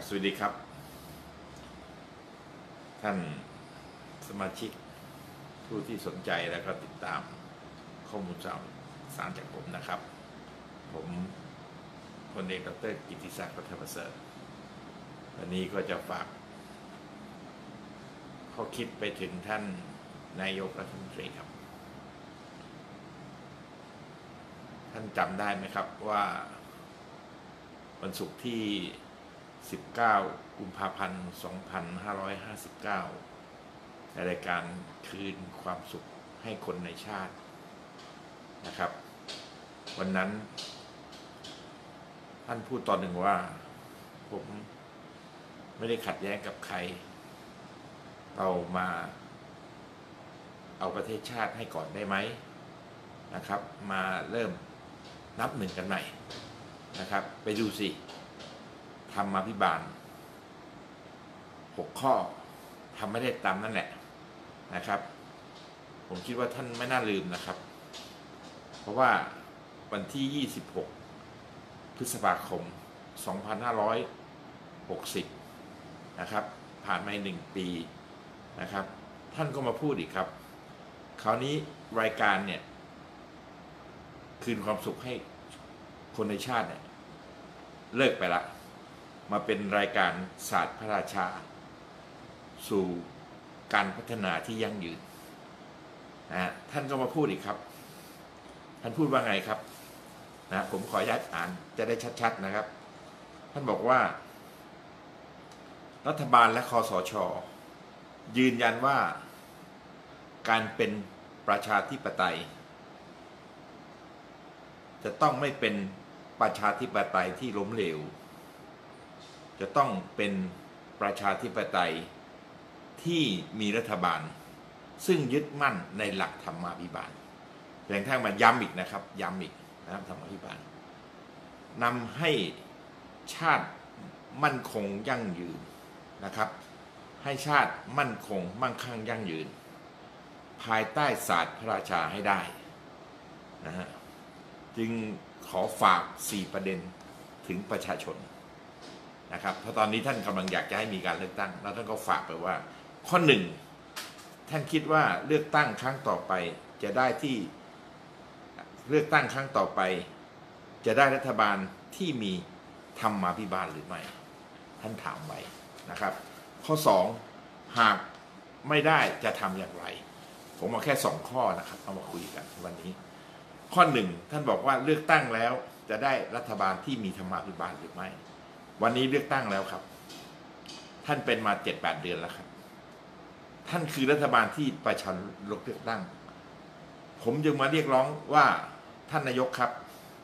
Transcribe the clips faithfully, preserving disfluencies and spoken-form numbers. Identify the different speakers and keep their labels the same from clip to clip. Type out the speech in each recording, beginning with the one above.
Speaker 1: สวัสดีครับท่านสมาชิกผู้ที่สนใจแล้วก็ติดตามข้อมูลข่าวสารจากผมนะครับผมพลเอกดร.กิติศักดิ์ ปัทมประเสริฐวันนี้ก็จะฝากข้อคิดไปถึงท่านนายกรัฐมนตรีครับท่านจำได้ไหมครับว่าวันศุกร์ที่สิบเก้ากุมภาพันธ์สองพันห้าร้อยห้าสิบเก้าในรายการคืนความสุขให้คนในชาตินะครับวันนั้นท่านพูดตอนหนึ่งว่าผมไม่ได้ขัดแย้งกับใครเรามาเอาประเทศชาติให้ก่อนได้ไหมนะครับมาเริ่มนับหนึ่งกันใหม่นะครับไปดูสิธรรมาภิบาลหกข้อทำไม่ได้ตามนั่นแหละนะครับผมคิดว่าท่านไม่น่าลืมนะครับเพราะว่าวันที่ยี่สิบหกพฤษภาคมสองพันห้าร้อยหกสิบนะครับผ่านมาหนึ่งปีนะครับท่านก็มาพูดอีกครับคราวนี้รายการเนี่ยคืนความสุขให้คนในชาติเนี่ยเลิกไปละมาเป็นรายการศาสตร์พระราชาสู่การพัฒนาที่ยั่งยืนนะท่านก็มาพูดอีกครับท่านพูดว่าไงครับนะผมขออนุญาตอ่านจะได้ชัดๆนะครับท่านบอกว่ารัฐบาลและคสช.ยืนยันว่าการเป็นประชาธิปไตยจะต้องไม่เป็นประชาธิปไตยที่ล้มเหลวจะต้องเป็นประชาธิปไตยที่มีรัฐบาลซึ่งยึดมั่นในหลักธรรมาภิบาลแรงทั้งมาย้ำอีกนะครับย้ำอีกนะครับธรรมาภิบาลนำให้ชาติมั่นคงยั่งยืนนะครับให้ชาติมั่นคงมั่งคั่งยั่งยืนภายใต้ศาสตร์พระราชาให้ได้นะฮะจึงขอฝากสี่ประเด็นถึงประชาชนนะครับเพราะตอนนี้ท่านกำลังอยากจะให้มีการเลือกตั้งแล้วท่านก็ฝากไปว่าข้อหนึ่งท่านคิดว่าเลือกตั้งครั้งต่อไปจะได้ที่เลือกตั้งครั้งต่อไปจะได้รัฐบาลที่มีธรรมาภิบาลหรือไม่ท่านถามไว้นะครับข้อสองหากไม่ได้จะทำอย่างไรผมเอาแค่สองข้อนะครับเอามาคุยกันวันนี้ข้อหนึ่งท่านบอกว่าเลือกตั้งแล้วจะได้รัฐบาลที่มีธรรมาภิบาลหรือไม่วันนี้เลือกตั้งแล้วครับท่านเป็นมาเจ็ดแปดเดือนแล้วครับท่านคือรัฐบาลที่ประชาชนเลือกตั้งผมจึงมาเรียกร้องว่าท่านนายกครับ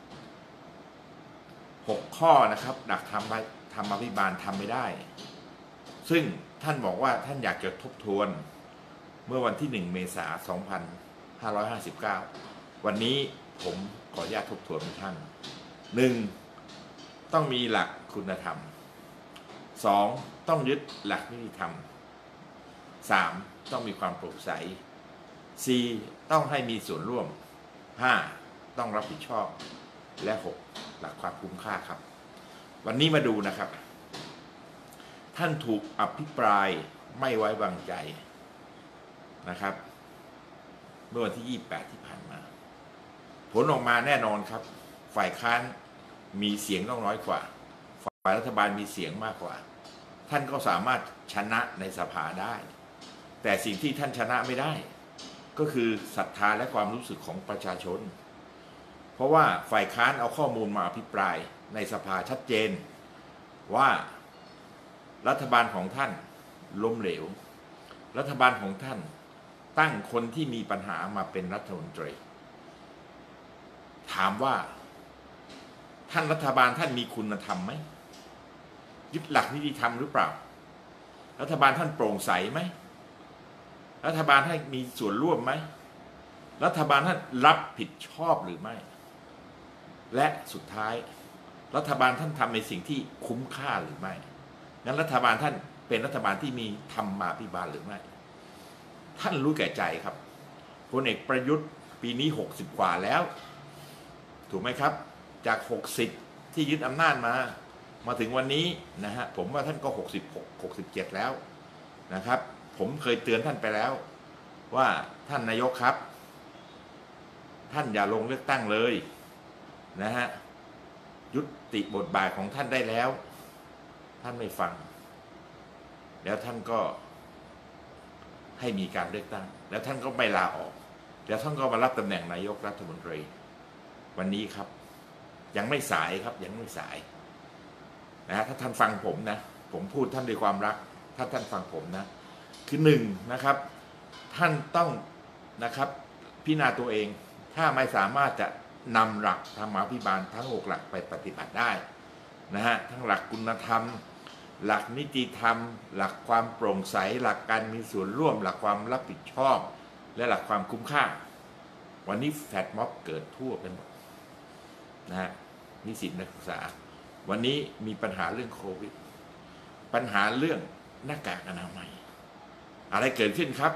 Speaker 1: หกข้อนะครับหลักธรรมธรรมาภิบาลทำไม่ได้ซึ่งท่านบอกว่าท่านอยากจะทบทวนเมื่อวันที่หนึ่งเมษายนสองพันห้าร้อยห้าสิบเก้าวันนี้ผมขออนุญาตทบทวนให้ท่านหนึ่งต้องมีหลักคุณธรรมสองต้องยึดหลักนิติธรรมสามต้องมีความโปร่งใสสี่ต้องให้มีส่วนร่วมห้าต้องรับผิดชอบและหกหลักความคุ้มค่าครับวันนี้มาดูนะครับท่านถูกอภิปรายไม่ไว้วางใจนะครับเมื่อวันที่ยี่สิบแปดที่ผ่านมาผลออกมาแน่นอนครับฝ่ายค้านมีเสียงต้องน้อยกว่าฝ่ายรัฐบาลมีเสียงมากกว่าท่านก็สามารถชนะในสภาได้แต่สิ่งที่ท่านชนะไม่ได้ก็คือศรัทธาและความรู้สึกของประชาชนเพราะว่าฝ่ายค้านเอาข้อมูลมาอภิปรายในสภาชัดเจนว่ารัฐบาลของท่านล้มเหลวรัฐบาลของท่านตั้งคนที่มีปัญหามาเป็นรัฐมนตรีถามว่าท่านรัฐบาลท่านมีคุณธรรมไหมยึดหลักนิติธรรมหรือเปล่ารัฐบาลท่านโปร่งใสไหมรัฐบาลท่านมีส่วนร่วมไหมรัฐบาลท่านรับผิดชอบหรือไม่และสุดท้ายรัฐบาลท่านทำในสิ่งที่คุ้มค่าหรือไม่งั้นรัฐบาลท่านเป็นรัฐบาลที่มีธรรมาภิบาลหรือไม่ท่านรู้แก่ใจครับพลเอกประยุทธ์ปีนี้หกสิบกว่าแล้วถูกไหมครับจากหกสิบที่ยึดอำนาจมามาถึงวันนี้นะฮะผมว่าท่านก็หกสิบหก หกสิบเจ็ดแล้วนะครับผมเคยเตือนท่านไปแล้วว่าท่านนายกครับท่านอย่าลงเลือกตั้งเลยนะฮะยุติบทบาทของท่านได้แล้วท่านไม่ฟังแล้วท่านก็ให้มีการเลือกตั้งแล้วท่านก็ไม่ลาออกแล้วท่านก็มารับตำแหน่งนายกรัฐมนตรีวันนี้ครับยังไม่สายครับยังไม่สายนะฮะถ้าท่านฟังผมนะผมพูดท่านด้วยความรักถ้าท่านฟังผมนะคือหนึ่งนะครับท่านต้องนะครับพิจารณาตัวเองถ้าไม่สามารถจะนำหลักธรรมาภิบาลทั้งหกหลักไปปฏิบัติได้นะฮะทั้งหลักคุณธรรมหลักนิติธรรมหลักความโปร่งใสหลักการมีส่วนร่วมหลักความรับผิดชอบและหลักความคุ้มค่าวันนี้แฟดม็อบเกิดทั่วไปหมดนะฮะนิสิตนักศึกษาวันนี้มีปัญหาเรื่องโควิดปัญหาเรื่องหน้ากากอนามัยอะไรเกิดขึ้นครับ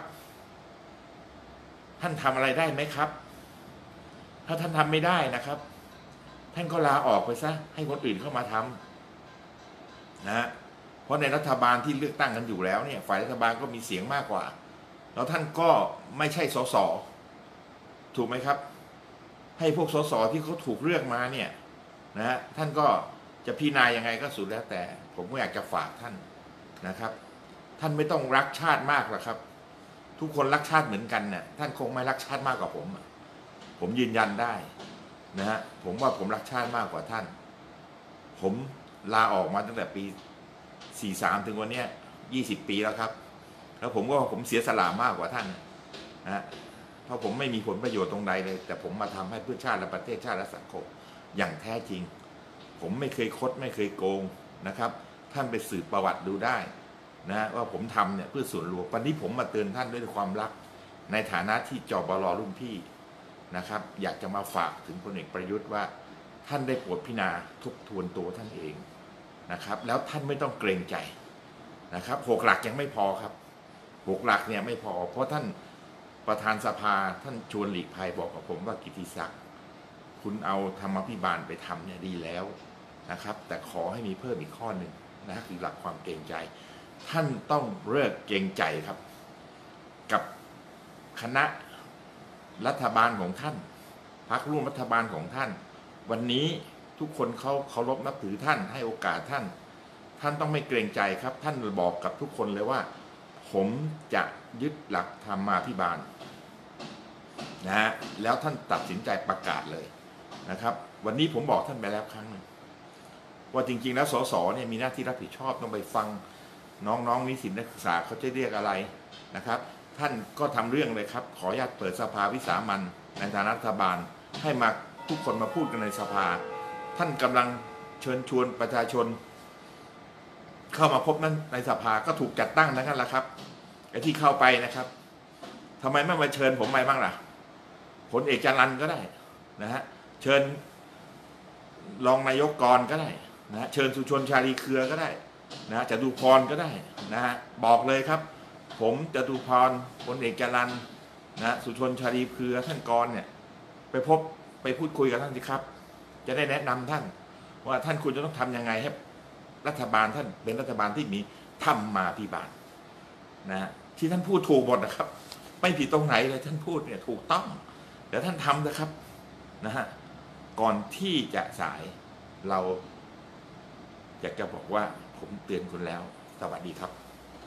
Speaker 1: ท่านทำอะไรได้ไหมครับถ้าท่านทำไม่ได้นะครับท่านก็ลาออกไปซะให้คนอื่นเข้ามาทำนะฮะเพราะในรัฐบาลที่เลือกตั้งกันอยู่แล้วเนี่ยฝ่ายรัฐบาลก็มีเสียงมากกว่าแล้วท่านก็ไม่ใช่สสถูกไหมครับให้พวกสสที่เขาถูกเลือกมาเนี่ยนะฮะท่านก็จะพิจารณายังไงก็สุดแล้วแต่ผมก็อยากจะฝากท่านนะครับท่านไม่ต้องรักชาติมากหรอกครับทุกคนรักชาติเหมือนกันเนี่ยท่านคงไม่รักชาติมากกว่าผมผมยืนยันได้นะฮะผมว่าผมรักชาติมากกว่าท่านผมลาออกมาตั้งแต่ปีสี่สิบสามถึงวันนี้ยี่สิบปีแล้วครับแล้วผมก็ผมเสียสละมากกว่าท่านนะฮะเพราะผมไม่มีผลประโยชน์ตรงใดเลยแต่ผมมาทำให้เพื่อชาติและประเทศชาติและสังคมอย่างแท้จริงผมไม่เคยคดไม่เคยโกงนะครับท่านไปสืบประวัติดูได้นะว่าผมทำเนี่ยเพื่อส่วนรวมวันนี้ผมมาเตือนท่านด้วยความรักในฐานะที่จบล.รุ่นพี่นะครับอยากจะมาฝากถึงพลเอกประยุทธ์ว่าท่านได้โปรดพิจารณาทบทวนตัวท่านเองนะครับแล้วท่านไม่ต้องเกรงใจนะครับหกหลักยังไม่พอครับหกหลักเนี่ยไม่พอเพราะท่านประธานสภาท่านชวนหลีกภัยบอกกับผมว่ากิติศักดิ์คุณเอาธรรมาภิบาลไปทำเนี่ยดีแล้วนะครับแต่ขอให้มีเพิ่มอีกข้อหนึ่งนะคือหลักความเกรงใจท่านต้องเลิกเกรงใจครับกับคณะรัฐบาลของท่านพรรคร่วมรัฐบาลของท่านวันนี้ทุกคนเขาเคารพนับถือท่านให้โอกาสท่านท่านต้องไม่เกรงใจครับท่านบอกกับทุกคนเลยว่าผมจะยึดหลักธรรมาภิบาลนะฮะแล้วท่านตัดสินใจประกาศเลยนะครับวันนี้ผมบอกท่านไปแล้วครั้งนึงว่าจริงๆแล้วสสเนี่ยมีหน้าที่รับผิดชอบต้องไปฟังน้องๆนิสิตนักศึกษาเขาจะเรียกอะไรนะครับท่านก็ทำเรื่องเลยครับขออนุญาตเปิดสภาวิสามัญในฐานะรัฐบาลให้มาทุกคนมาพูดกันในสภาท่านกำลังเชิญชวนประชาชนเข้ามาพบนั้นในสภาก็ถูกจัดตั้งนั่นแหละครับไอ้ที่เข้าไปนะครับทำไมไม่มาเชิญผมไปบ้างล่ะพลเอกจรัญก็ได้นะฮะเชิญรองนายกกรก็ได้นะฮะเชิญสุชนชาลีเครือก็ได้นะจตุพรก็ได้นะฮะบอกเลยครับผมจตุพรพลเอกจรัญนะสุชนชาลีเครือท่านกรเนี่ยไปพบไปพูดคุยกับท่านสิครับจะได้แนะนำท่านว่าท่านควรจะต้องทำยังไงให้รัฐบาลท่านเป็นรัฐบาลที่มีธรรมาภิบาลนะฮะที่ท่านพูดถูกหมดนะครับไม่ผิดตรงไหนเลยท่านพูดเนี่ยถูกต้องเดี๋ยวท่านทำนะครับนะฮะก่อนที่จะสายเราอยากจะบอกว่าผมเตือนคุณแล้วสวัสดีครับ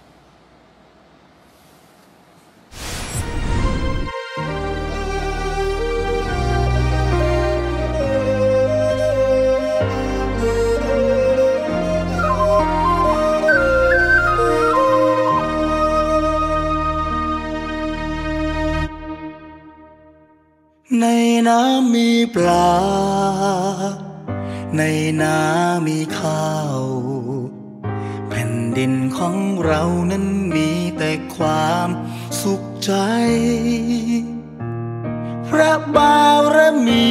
Speaker 2: ในน้ำมีปลาในนามีข้าวแผ่นดินของเรานั้นมีแต่ความสุขใจพระบารมี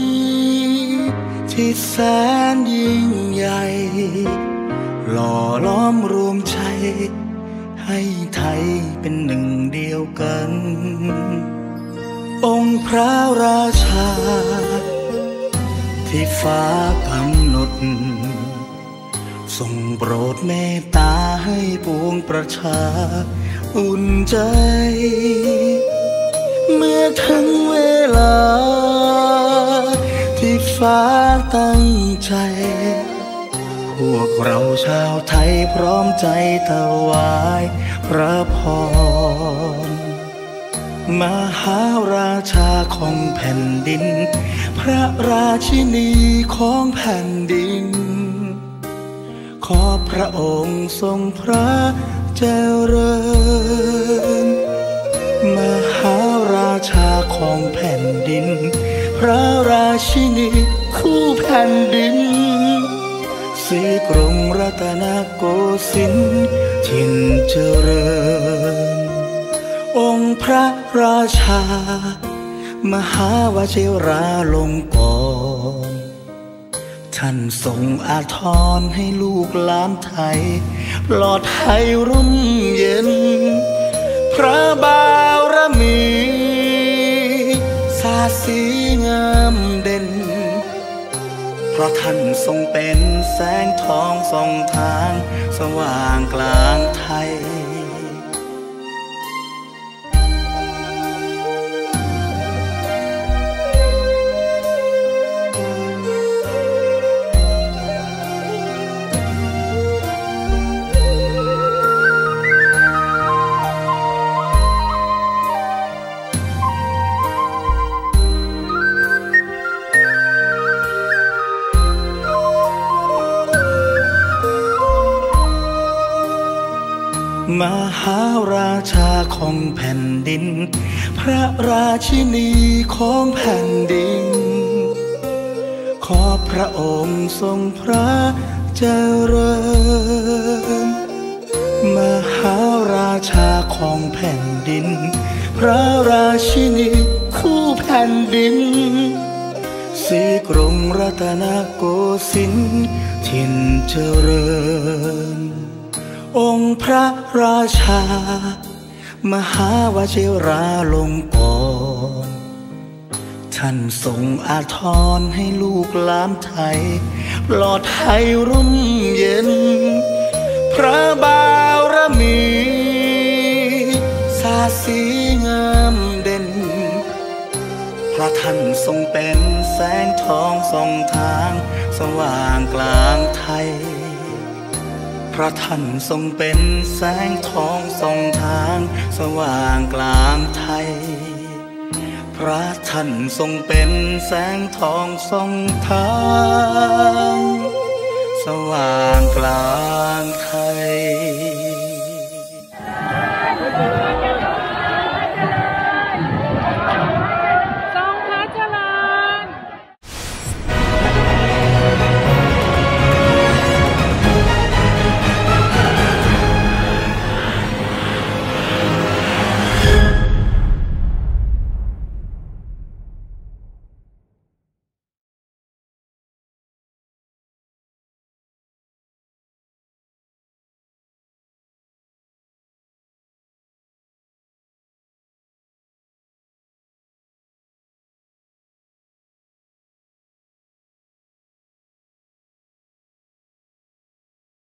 Speaker 2: ที่แสนยิ่งใหญ่หล่อล้อมรวมใจให้ไทยเป็นหนึ่งเดียวกันองค์พระราชาที่ฟ้ากำหนดทรงโปรดเมตตาให้ปวงประชาอุ่นใจเมื่อถึงเวลาที่ฟ้าตั้งใจพวกเราชาวไทยพร้อมใจถวายพระพรมหาราชาของแผ่นดินพระราชินีของแผ่นดินขอพระองค์ทรงพระเจริญมหาราชาของแผ่นดินพระราชินีคู่แผ่นดินศรีกรุงรัตนโกสินทร์ถิ่นเจริญองค์พระราชามหาวชิราลงกรณ์ท่านทรงอาทรให้ลูกหลานไทยปลอดภัยร่มเย็นพระบารมีสาสีงามเด่นเพราะท่านทรงเป็นแสงทองส่องทางสว่างกลางไทยมหาราชาของแผ่นดินพระราชินีของแผ่นดินขอพระองค์ทรงพระเจริญมหาราชาของแผ่นดินพระราชินีคู่แผ่นดินศรีกรุงรัตนโกสินทร์ถิ่นเจริญองค์พระราชามหาวชิราลงกรณ์ท่านทรงอาทรให้ลูกหลานไทยปลอดภัยร่มเย็นพระบารมีสาสีงามเด่นเพราะท่านทรงเป็นแสงทองส่องทางสว่างกลางไทยพระท่านทรงเป็นแสงทองส่องทางสว่างกลางไทยพระท่านทรงเป็นแสงทองส่องทางสว่างกลางไทย